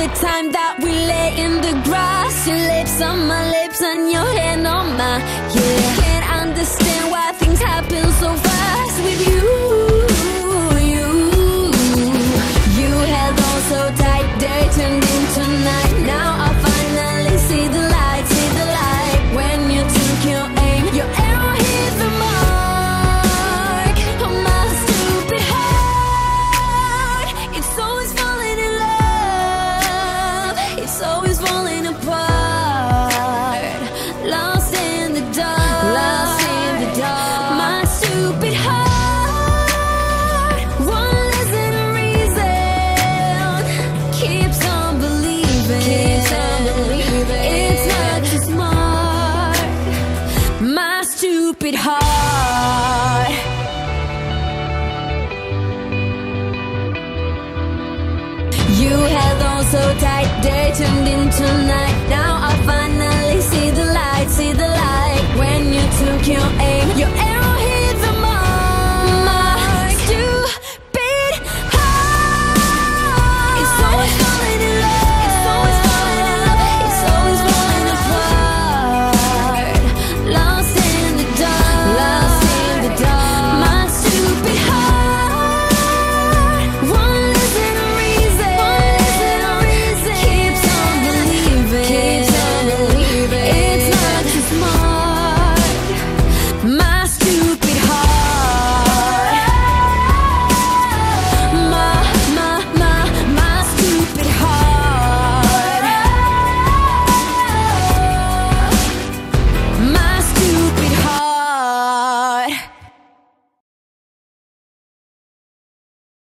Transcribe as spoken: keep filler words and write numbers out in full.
the time that we lay in the grass. Your lips on my lips and your hand on my, yeah. Can't understand why things happen so fast with you. You, you held on so tight, day turned into night. Now I finally see the light, see the light. When you took your aim, your arrow hit the mark of my stupid heart. It's always falling in love, it's always falling apart. Lost in the dark, lost in the dark. My stupid heart, one less than a reason, keeps on believing, keeps on believing. It's not too smart, my stupid heart. You held on so tight, day turned into night.